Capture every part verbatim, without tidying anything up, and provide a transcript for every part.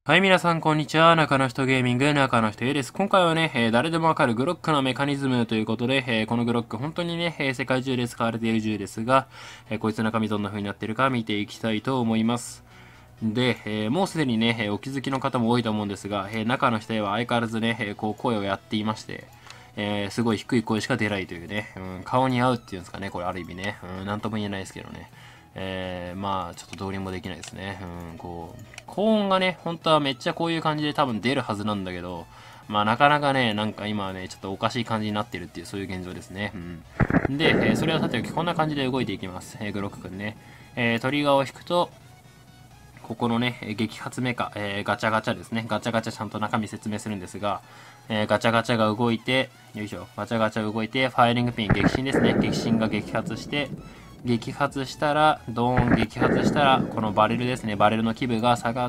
はい、皆さん、こんにちは。中の人ゲーミング、中の人 A です。今回はね、えー誰でもわかるグロックのメカニズムということで、えーこのグロック、本当にね、えー世界中で使われている銃ですが、えーこいつの中身どんな風になっているか見ていきたいと思います。で、えーもうすでにね、えーお気づきの方も多いと思うんですが、えー中の人 A は相変わらずね、えーこう声をやっていまして、えーすごい低い声しか出ないというね、うん、顔に合うっていうんですかね、これある意味ね、うん、なんとも言えないですけどね。えー、まあ、ちょっとどうにもできないですね。うん、こう、高音がね、本当はめっちゃこういう感じで多分出るはずなんだけど、まあなかなかね、なんか今はね、ちょっとおかしい感じになってるっていう、そういう現状ですね。うん。で、えーそれはさておき、こんな感じで動いていきます。えーグロックくんね。えートリガーを引くと、ここのね、激発メカ、えーガチャガチャですね。ガチャガチャちゃんと中身説明するんですが、えーガチャガチャが動いて、よいしょ、ガチャガチャ動いて、ファイリングピン、激震ですね。激震が激発して、激発したら、ドーン、激発したら、このバレルですね。バレルの基部が下がって、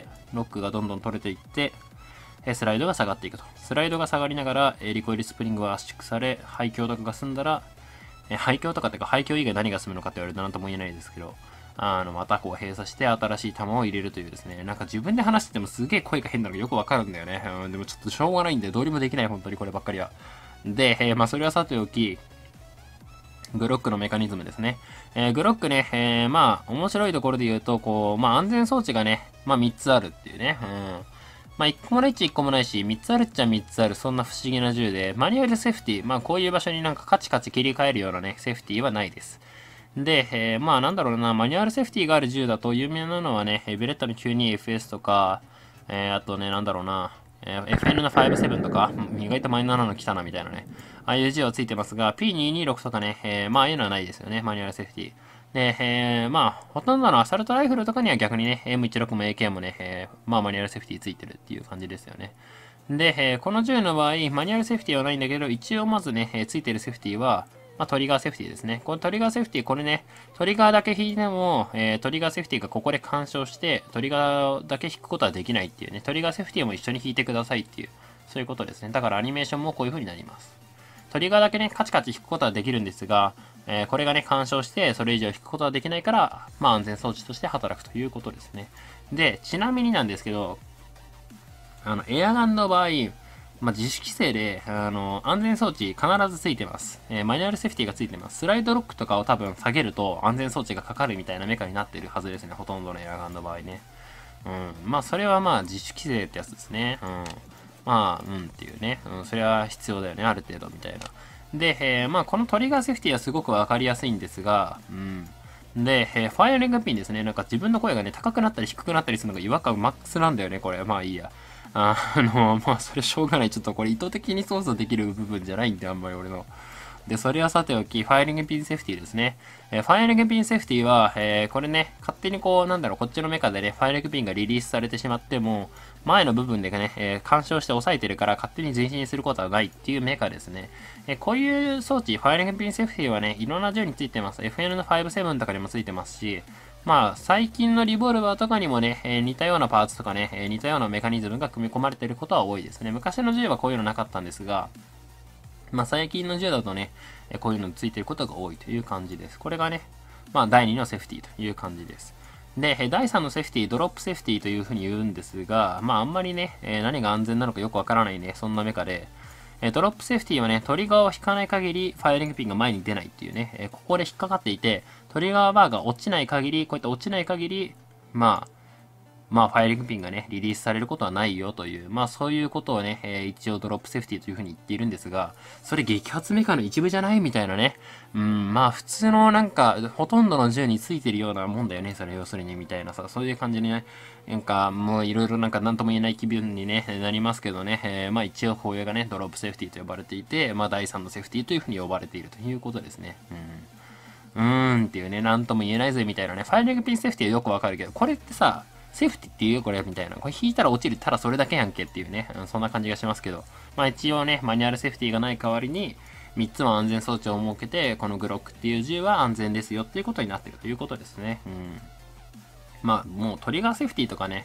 ロックがどんどん取れていって、スライドが下がっていくと。スライドが下がりながら、リコイルスプリングは圧縮され、廃墟とかが済んだら、廃墟とかってか廃墟以外何が済むのかって言われると何とも言えないですけど、あの、またこう閉鎖して新しい弾を入れるというですね、なんか自分で話しててもすげえ声が変なのがよくわかるんだよね。うん、でもちょっとしょうがないんで、どうにもできない、本当にこればっかりは。で、えーまあそれはさておき、グロックのメカニズムですね。えーグロックね、えーまあ面白いところで言うと、こう、まあ安全装置がね、まあみっつあるっていうね。うん。まあいっこもないっちゃいっこもないし、みっつあるっちゃみっつある、そんな不思議な銃で、マニュアルセーフティー、まあこういう場所になんかカチカチ切り替えるようなね、セーフティーはないです。で、えーまあなんだろうな、マニュアルセーフティーがある銃だと有名なのはね、ベレッタの キューツーエフエス とか、えーあとね、なんだろうな、えー エフエヌ のファイブセブンとか、うん意外とマイナーなの来たなみたいなね。ああいう銃はついてますが、ピーにひゃくにじゅうろく とかね、えーまあああいうのはないですよね、マニュアルセーフティー。で、えー、まあ、ほとんどのアサルトライフルとかには逆にね、エムじゅうろく も エーケー もね、えーまあマニュアルセーフティーついてるっていう感じですよね。で、えーこの銃の場合、マニュアルセーフティーはないんだけど、一応まずね、えーついてるセーフティーは、まあ、トリガーセーフティーですね。このトリガーセーフティー、これね、トリガーだけ引いても、えートリガーセーフティーがここで干渉して、トリガーだけ引くことはできないっていうね、トリガーセーフティーも一緒に引いてくださいっていう、そういうことですね。だからアニメーションもこういう風になります。トリガーだけね、カチカチ引くことはできるんですが、えーこれがね、干渉して、それ以上引くことはできないから、まあ安全装置として働くということですね。で、ちなみになんですけど、あの、エアガンの場合、まあ、自主規制で、あの、安全装置必ずついてます。えーマニュアルセーフティーがついてます。スライドロックとかを多分下げると安全装置がかかるみたいなメカになってるはずですね。ほとんどのエアガンの場合ね。うん。まあ、それはまあ、自主規制ってやつですね。うん。まあ、うんっていうね。うん、それは必要だよね。ある程度みたいな。で、えーまあ、このトリガーセーフティーはすごくわかりやすいんですが、うん。で、えーファイアリングピンですね。なんか自分の声がね、高くなったり低くなったりするのが違和感マックスなんだよね、これ。まあいいや。あの、まあそれしょうがない。ちょっとこれ意図的に操作できる部分じゃないんで、あんまり俺の。で、それはさておき、ファイリングピンセーフティーですね。えーファイリングピンセーフティーは、えーこれね、勝手にこう、なんだろう、こっちのメカでね、ファイリングピンがリリースされてしまっても、前の部分でね、えー干渉して押さえてるから勝手に前進することはないっていうメカですね。えーこういう装置、ファイリングピンセーフティーはね、いろんな銃についてます。エフエヌ のファイブセブンとかにもついてますし、まあ、最近のリボルバーとかにもね、えー似たようなパーツとかね、えー似たようなメカニズムが組み込まれていることは多いですね。昔の銃はこういうのなかったんですが、まあ最近の銃だとね、えこういうのついてることが多いという感じです。これがね、まあだいにのセーフティーという感じです。で、えだいさんのセーフティー、ドロップセーフティーというふうに言うんですが、まああんまりね、えー何が安全なのかよくわからないね、そんなメカで、えードロップセーフティーはね、トリガーを引かない限り、ファイアリングピンが前に出ないっていうね、えーここで引っかかっていて、トリガーバーが落ちない限り、こういった落ちない限り、まあ、まあ、ファイリングピンがね、リリースされることはないよという、まあそういうことをね、えー一応ドロップセーフティーというふうに言っているんですが、それ激発メカの一部じゃないみたいなね。うん、まあ普通のなんか、ほとんどの銃についてるようなもんだよね、それ要するにみたいなさ、そういう感じにね、なんかもういろいろなんか何とも言えない気分に、ね、なりますけどね、えーまあ一応こういうがね、ドロップセーフティーと呼ばれていて、まあだいさんのセーフティーというふうに呼ばれているということですね。うん。うーんっていうね、なんとも言えないぜみたいなね、ファイリングピンセーフティーはよくわかるけど、これってさ、セーフティーって言うよこれみたいな。これ引いたら落ちる。ただそれだけやんけっていうね、うん、そんな感じがしますけど。まあ一応ね、マニュアルセーフティーがない代わりに、みっつの安全装置を設けて、このグロックっていう銃は安全ですよっていうことになってるということですね。うん。まあもうトリガーセーフティーとかね、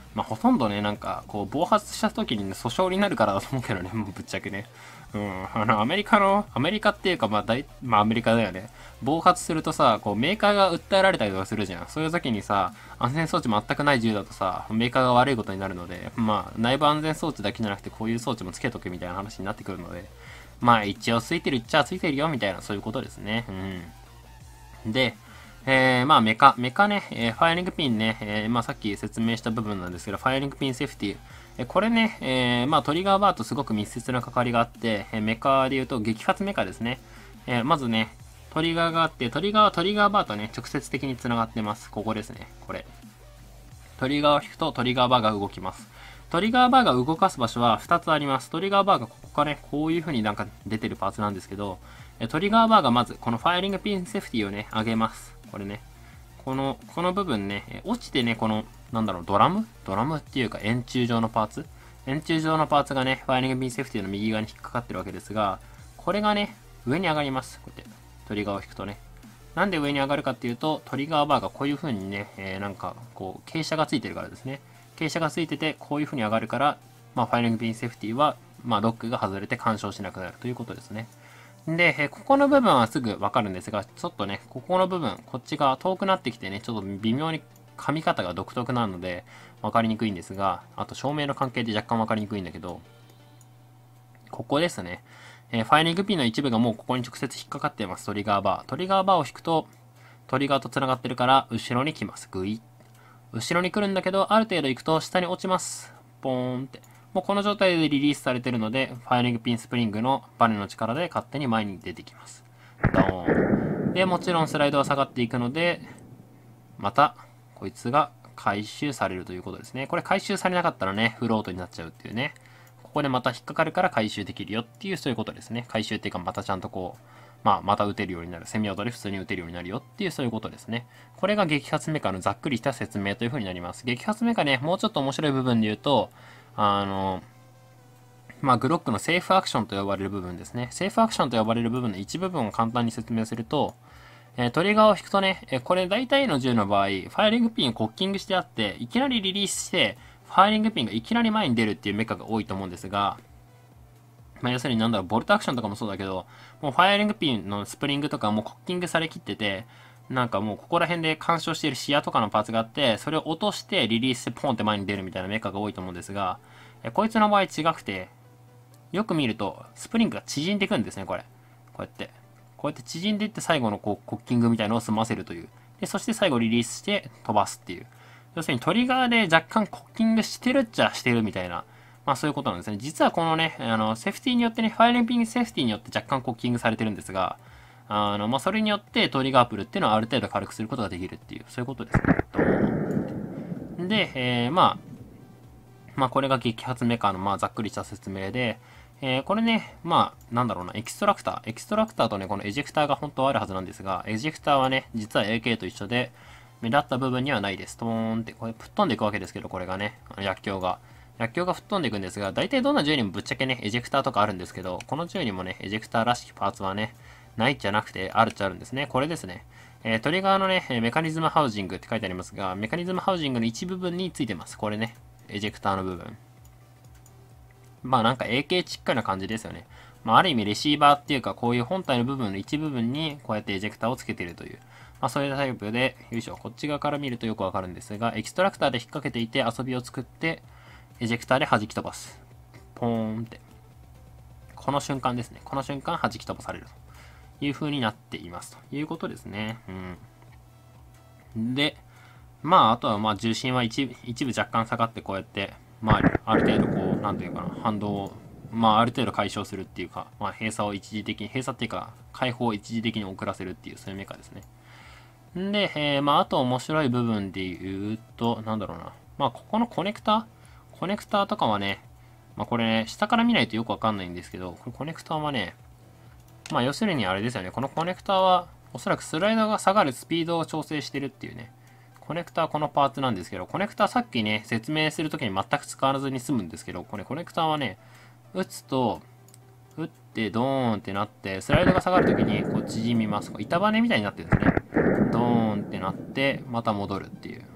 まあ、ほとんどね、なんか、こう、暴発した時にね、訴訟になるからだと思うけどね、もうぶっちゃけね。うん、あの、アメリカの、アメリカっていうか、まあ、大、まあ、アメリカだよね。暴発するとさ、こう、メーカーが訴えられたりとかするじゃん。そういう時にさ、安全装置全くない銃だとさ、メーカーが悪いことになるので、まあ、内部安全装置だけじゃなくて、こういう装置もつけとけみたいな話になってくるので、まあ、一応ついてるっちゃついてるよ、みたいな、そういうことですね。うん。で、えー、まあメカ、メカね、えー、ファイアリングピンね、えー、まあさっき説明した部分なんですけど、ファイアリングピンセーフティー。えー、これね、えー、まあトリガーバーとすごく密接な関わりがあって、えー、メカで言うと激発メカですね。えー、まずね、トリガーがあって、トリガーはトリガーバーとね、直接的に繋がってます。ここですね、これ。トリガーを引くとトリガーバーが動きます。トリガーバーが動かす場所はふたつあります。トリガーバーがここからね、こういう風になんか出てるパーツなんですけど、トリガーバーがまずこのファイアリングピンセーフティーをね、上げます。これね。この、この部分ね、落ちてね、この、なんだろう、ドラムドラムっていうか円柱状のパーツ円柱状のパーツがね、ファイアリングピンセーフティーの右側に引っかかってるわけですが、これがね、上に上がります。こうやって、トリガーを引くとね。なんで上に上がるかっていうと、トリガーバーがこういう風にね、えー、なんか、こう、傾斜がついてるからですね。傾斜がついてて、こういう風に上がるから、まあ、ファイアリングピンセーフティーは、まあ、ロックが外れて干渉しなくなるということですね。で、えここの部分はすぐわかるんですが、ちょっとね、ここの部分、こっちが遠くなってきてね、ちょっと微妙に噛み方が独特なので、わかりにくいんですが、あと照明の関係で若干わかりにくいんだけど、ここですね。えー、ファイリングピンの一部がもうここに直接引っかかっています。トリガーバー。トリガーバーを引くと、トリガーと繋がってるから、後ろに来ます。グイッ。後ろに来るんだけど、ある程度行くと下に落ちます。ポーンって。もうこの状態でリリースされてるので、ファイリングピンスプリングのバネの力で勝手に前に出てきます。ドーン。で、もちろんスライドは下がっていくので、また、こいつが回収されるということですね。これ回収されなかったらね、フロートになっちゃうっていうね。ここでまた引っかかるから回収できるよっていう、そういうことですね。回収っていうか、またちゃんとこう、まあ、また撃てるようになる。セミオートで普通に撃てるようになるよっていう、そういうことですね。これが激発メカのざっくりした説明という風になります。激発メカね、もうちょっと面白い部分で言うと、あの、まあ、グロックのセーフアクションと呼ばれる部分ですね。セーフアクションと呼ばれる部分の一部分を簡単に説明すると、えー、トリガーを引くとね、えー、これ大体の銃の場合、ファイリングピンをコッキングしてあって、いきなりリリースして、ファイリングピンがいきなり前に出るっていうメカが多いと思うんですが、まあ、要するになんだろう、ボルトアクションとかもそうだけど、もうファイアリングピンのスプリングとかもうコッキングされきってて、なんかもうここら辺で干渉している視野とかのパーツがあって、それを落としてリリースしてポンって前に出るみたいなメカが多いと思うんですが、えこいつの場合違くて、よく見ると、スプリングが縮んでいくんですね、これ。こうやって。こうやって縮んでいって最後のこうコッキングみたいのを済ませるという。で、そして最後リリースして飛ばすっていう。要するにトリガーで若干コッキングしてるっちゃしてるみたいな。まあそういうことなんですね。実はこのね、あの、セーフティーによってね、ファイリンピングセーフティーによって若干コッキングされてるんですが、あの、まあそれによってトリガープルっていうのはある程度軽くすることができるっていう、そういうことですね。で、えー、まあ、まあこれが激発メカのまあざっくりした説明で、えー、これね、まあ、なんだろうな、エキストラクター。エキストラクターとね、このエジェクターが本当はあるはずなんですが、エジェクターはね、実は エーケー と一緒で、目立った部分にはないです。トーンって、これ吹っ飛んでいくわけですけど、これがね、薬莢が。薬莢が吹っ飛んでいくんですが、大体どんな銃にもぶっちゃけね、エジェクターとかあるんですけど、この銃にもね、エジェクターらしきパーツはね、ないじゃなくて、あるっちゃあるんですね。これですね。えー、トリガーのね、メカニズムハウジングって書いてありますが、メカニズムハウジングの一部分についてます。これね、エジェクターの部分。まあなんか エーケー チックな感じですよね。まあある意味レシーバーっていうかこういう本体の部分の一部分にこうやってエジェクターをつけているという。まあそういうタイプで、よいしょ、こっち側から見るとよくわかるんですが、エキストラクターで引っ掛けていて遊びを作って、エジェクターで弾き飛ばす。ポーンって。この瞬間ですね。この瞬間弾き飛ばされるという風になっています。ということですね。うん。で、まああとはまあ重心は一一部若干下がってこうやって、まあ、ある程度こう、なんていうかな、反動を、まあ、ある程度解消するっていうか、まあ、閉鎖を一時的に、閉鎖っていうか、解放を一時的に遅らせるっていう、そういうメカですね。んで、えー、まあ、あと面白い部分で言うと、なんだろうな。まあ、ここのコネクタコネクターとかはね、まあ、これね、下から見ないとよくわかんないんですけど、これコネクターはね、まあ、要するにあれですよね、このコネクターは、おそらくスライドが下がるスピードを調整してるっていうね。コネクターこのパーツなんですけど、コネクターさっきね、説明するときに全く使わずに済むんですけど、これコネクターはね、打つと、打ってドーンってなって、スライドが下がるときにこう縮みます。板バネみたいになってるんですね。ドーンってなって、また戻るっていう。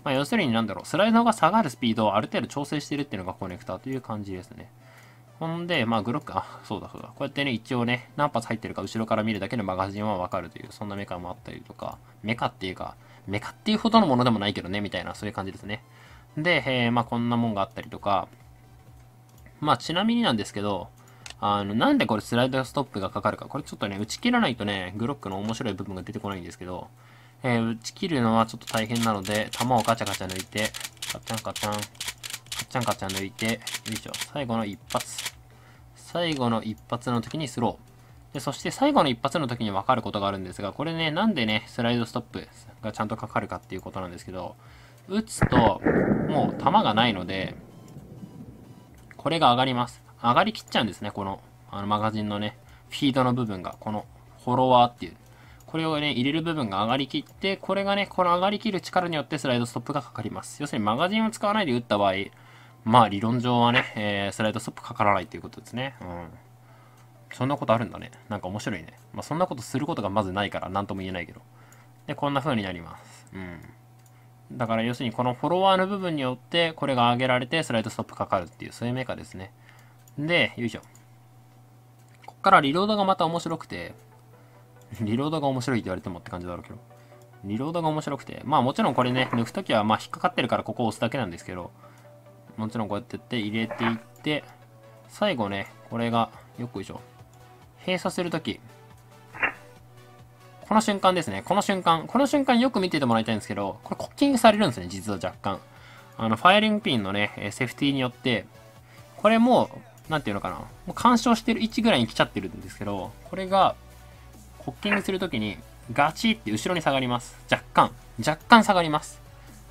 まあ、要するになんだろう、スライドが下がるスピードをある程度調整してるっていうのがコネクターという感じですね。ほんで、まあ、グロック、あ、そうだそうだ。こうやってね、一応ね、何発入ってるか後ろから見るだけでマガジンはわかるという、そんなメカもあったりとか、メカっていうか、メカっていうほどのものでもないけどね、みたいな、そういう感じですね。で、えー、まあ、こんなもんがあったりとか、まあ、ちなみになんですけど、あの、なんでこれスライドストップがかかるか。これちょっとね、打ち切らないとね、グロックの面白い部分が出てこないんですけど、えー、打ち切るのはちょっと大変なので、弾をガチャガチャ抜いて、カチャンカチャン、カチャンカチャン抜いて、よいしょ、最後の一発。最後の一発の時にスロー。で、そして最後の一発の時に分かることがあるんですが、これね、なんでね、スライドストップがちゃんとかかるかっていうことなんですけど、打つと、もう弾がないので、これが上がります。上がりきっちゃうんですね、この、あの、マガジンのね、フィードの部分が、この、フォロワーっていう。これをね、入れる部分が上がりきって、これがね、この上がりきる力によってスライドストップがかかります。要するにマガジンを使わないで打った場合、まあ理論上はね、えー、スライドストップかからないっていうことですね。うん。そんなことあるんだね。なんか面白いね。まあそんなことすることがまずないから何とも言えないけど。で、こんな風になります。うん。だから要するにこのフォロワーの部分によってこれが上げられてスライドストップかかるっていうそういうメカですね。で、よいしょ。こっからリロードがまた面白くて、リロードが面白いって言われてもって感じだろうけど。リロードが面白くて、まあもちろんこれね、抜くときはまあ引っかかってるからここを押すだけなんですけど、もちろんこうやってやって入れていって、最後ね、これが、よっこいしょ。閉鎖するとき、この瞬間ですね。この瞬間。この瞬間よく見ててもらいたいんですけど、これコッキングされるんですね、実は若干。あの、ファイアリングピンのね、セーフティーによって、これもう、なんていうのかな。もう干渉してる位置ぐらいに来ちゃってるんですけど、これが、コッキングするときに、ガチって後ろに下がります。若干。若干下がります。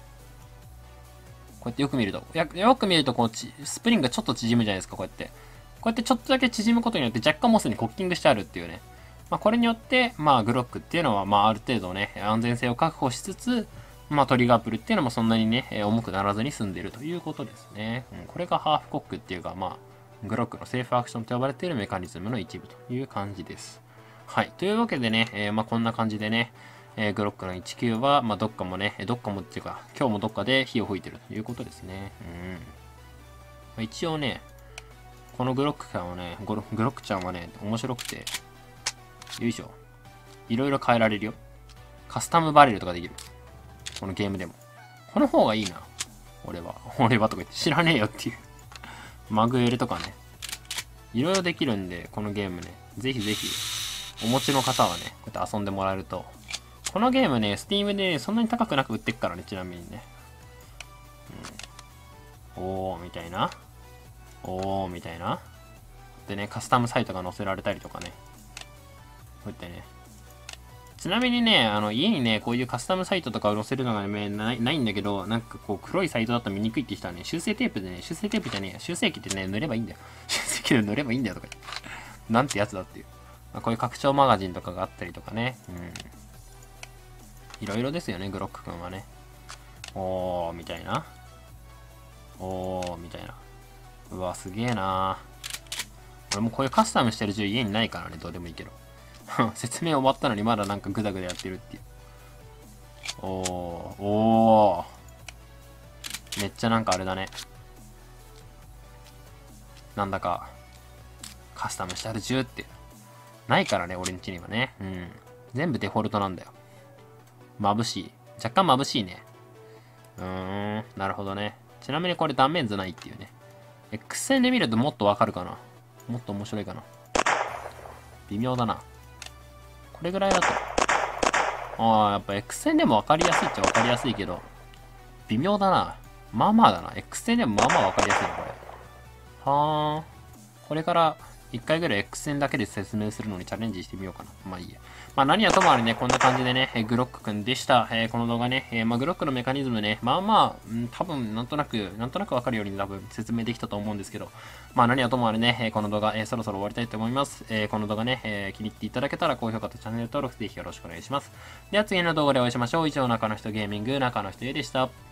こうやってよく見ると。よよく見ると、こう、スプリングがちょっと縮むじゃないですか、こうやって。こうやってちょっとだけ縮むことによって若干もうすでにコッキングしてあるっていうね。まあ、これによって、まあ、グロックっていうのは、まあ、ある程度ね、安全性を確保しつつ、まあ、トリガープルっていうのもそんなにね、重くならずに済んでいるということですね。うん、これがハーフコックっていうか、まあ、グロックのセーフアクションと呼ばれているメカニズムの一部という感じです。はい。というわけでね、えー、まあ、こんな感じでね、えー、グロックのいちきゅうは、まあ、どっかもね、どっかもっていうか、今日もどっかで火を吹いてるということですね。うん。まあ、一応ね、このグロックちゃんはね、グロックちゃんはね、面白くて、よいしょ。いろいろ変えられるよ。カスタムバレルとかできる。このゲームでも。この方がいいな。俺は。俺はとか言って知らねえよっていう。マグエルとかね。いろいろできるんで、このゲームね。ぜひぜひ、お持ちの方はね、こうやって遊んでもらえると。このゲームね、Steam で、ね、そんなに高くなく売ってっからね、ちなみにね。うん、おー、みたいな。おー、みたいな。でね、カスタムサイトが載せられたりとかね。こうやってね。ちなみにね、あの、家にね、こういうカスタムサイトとかを載せるのがね、ない、ないんだけど、なんかこう、黒いサイトだと見にくいって人はね、修正テープでね、修正テープじゃねえや、修正機でね、塗ればいいんだよ。修正機で塗ればいいんだよとか言って。なんてやつだっていう。まあ、こういう拡張マガジンとかがあったりとかね。うん。いろいろですよね、グロックくんはね。おー、みたいな。おー、みたいな。うわ、すげえなー。俺もこういうカスタムしてる銃家にないからね、どうでもいいけど。説明終わったのにまだなんかグダグダやってるっていう。おー、おー。めっちゃなんかあれだね。なんだか、カスタムしてある銃って。ないからね、俺んちにはね。うん。全部デフォルトなんだよ。眩しい。若干眩しいね。うーん、なるほどね。ちなみにこれ断面図ないっていうね。X 線で見るともっとわかるかな。もっと面白いかな。微妙だな。これぐらいだと。ああ、やっぱ X 線でもわかりやすいっちゃわかりやすいけど、微妙だな。まあまあだな。X 線でもまあまあわかりやすいな、これ。はーん。これからいっかいぐらい X 線だけで説明するのにチャレンジしてみようかな。まあいいや。まあ何はともあれね、こんな感じでね、えグロックくんでした。えー、この動画ね、えー、まあグロックのメカニズムね、まあまあ、うん、多分なんとなく、なんとなくわかるように多分説明できたと思うんですけど、まあ何はともあれね、えー、この動画、えー、そろそろ終わりたいと思います。えー、この動画ね、えー、気に入っていただけたら高評価とチャンネル登録ぜひよろしくお願いします。では次の動画でお会いしましょう。以上、中の人ゲーミング、中の人へでした。